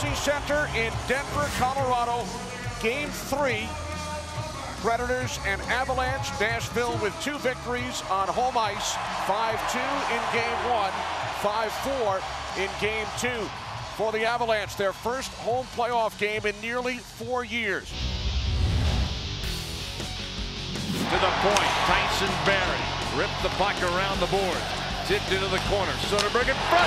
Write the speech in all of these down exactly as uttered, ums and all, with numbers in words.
Pepsi Center in Denver, Colorado. Game three. Predators and Avalanche. Nashville with two victories on home ice. five two in game one, five four in game two. For the Avalanche, their first home playoff game in nearly four years. To the point, Tyson Barrie ripped the puck around the board. Tipped into the corner, Soderberg in front.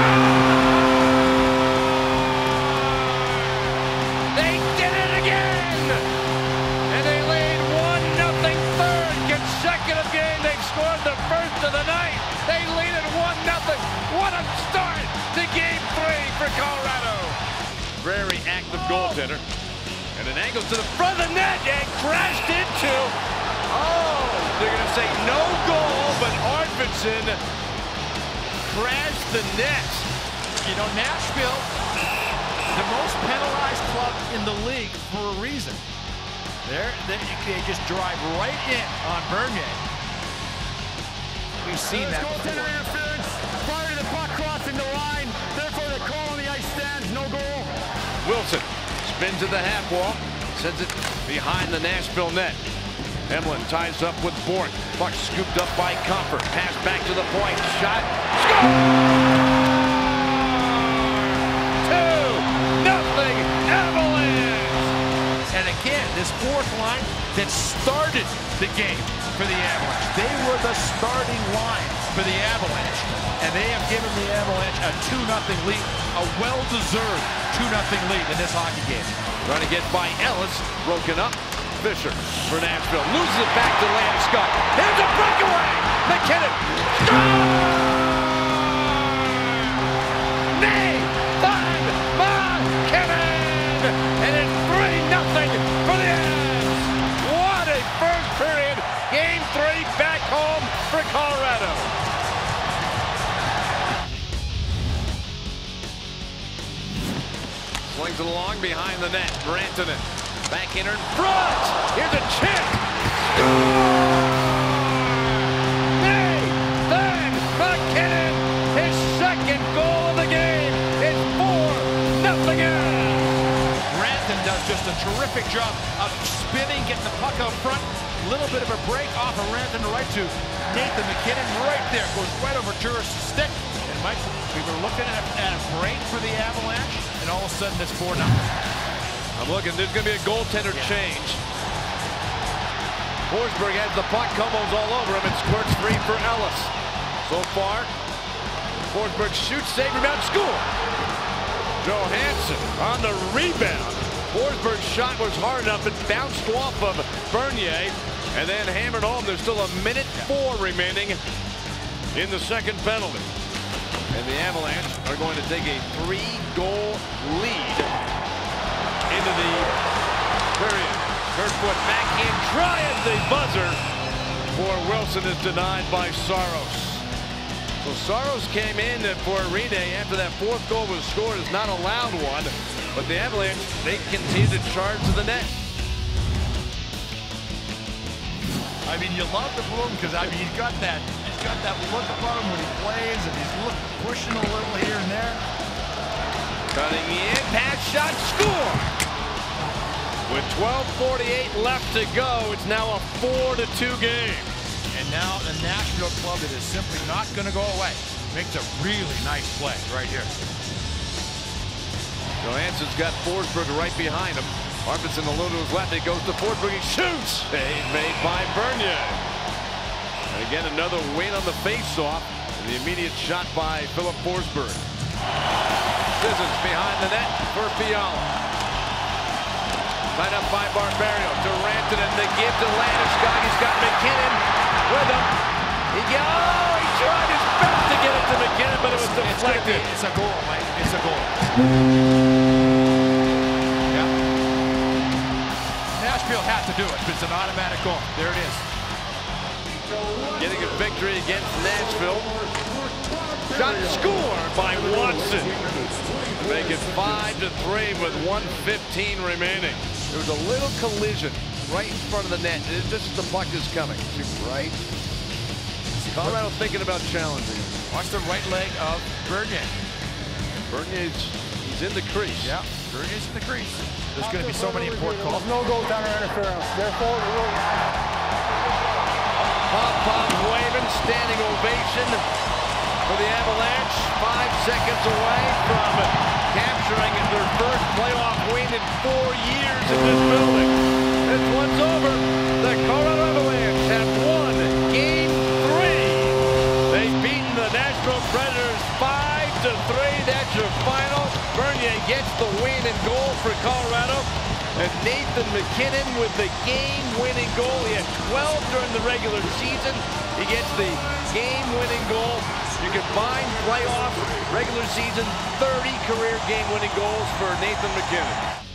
They did it again! And they lead one nothing third consecutive game. They've scored the first of the night. They lead it one nothing. What a start to game three for Colorado. Very active goaltender. And an angle to the front of the net and crashed into. Oh, they're going to say no goal, but Arvidsson crashed the net. You know, Nashville, the most penalized club in the league for a reason. There, they, they just drive right in on Bernier. We've seen that goaltender before. interference. Prior to the puck crossing the line. Therefore, the call on the ice stands. No goal. Wilson spins at the half wall, sends it behind the Nashville net. Emlin ties up with Bourque. Puck scooped up by Comfort. Pass back to the point. Shot. Score! Two nothing Avalanche. And again, this fourth line that started the game for the Avalanche. They were the starting line for the Avalanche. And they have given the Avalanche a two nothing lead. A well-deserved two nothing lead in this hockey game. Trying to get by Ellis. Broken up. Fisher for Nashville. Loses it back to Landeskog. Here's a breakaway. McKinnon. Nathan McKinnon. And it's three nothing for the Avs. What a first period. Game three back home for Colorado. Slings it along behind the net. Rantanen. Back in her front. Here's a chip. Nathan McKinnon, his second goal of the game. It's four nothing. Rantanen does just a terrific job of spinning, getting the puck out front. A little bit of a break off of Rantanen right to Nathan McKinnon. Right there, goes right over Turris' stick. And Mike, we were looking at, at a break for the Avalanche, and all of a sudden it's four nothing. I'm looking, there's going to be a goaltender yeah. change. Forsberg has the puck, Como's all over him, and squirts free for Ellis. So far, Forsberg shoots, save, rebound, score. Johansson on the rebound. Forsberg's shot was hard enough, it bounced off of Bernier, and then hammered home. There's still a minute four remaining in the second penalty. And the Avalanche are going to take a three-goal lead into the period. Kerfoot backhand try at the buzzer for Wilson is denied by Saros. So Saros came in for Rene after that fourth goal was scored. Is not allowed one, but the Avalanche, they continue to charge to the net. I mean, you love the Bloom because I mean he's got that he's got that look about him when he plays, and he's look, pushing a little here and there. Cutting in, pass shot, score! With twelve forty-eight left to go, it's now a four to two game. And now the Nashville club that is simply not going to go away makes a really nice play right here. Johansson's got Forsberg right behind him. Arvidsson alone to his left. He goes to Forsberg. He shoots. Save made by Bernier. And again, another win on the faceoff. And the immediate shot by Philip Forsberg. Sissons behind the net for Fiala. Tied up by Barberio to Rantanen. The give to Landeskog. He's got McKinnon with him. He, oh, he tried his best to get it to McKinnon, but it was deflected. It's, it's a goal, Mike. It's a goal. Yeah. Nashville had to do it. It's an automatic goal. There it is. Getting a victory against Nashville. Shot scored by Watson. Make it five to three with one fifteen remaining. There was a little collision right in front of the net. This is the puck is coming. Right. Colorado thinking about challenging. Watch the right leg of Bernier. Bernier's he's in the crease. Yeah, Green is in the crease. There's going to be so many important calls. No goal counter interference. Therefore, the rule. Pom-pom waving, standing ovation for the Avalanche. Five seconds away from capturing their first playoff win in four years in this building. This one's over. The Colorado Avalanche have won Game three. They've beaten the Nashville Predators five to three. That's your final. Bernier gets the win and goal for Colorado. And Nathan MacKinnon with the game-winning goal. He had twelve during the regular season. He gets the game-winning goal. You combine playoff, regular season, thirty career game-winning goals for Nathan MacKinnon.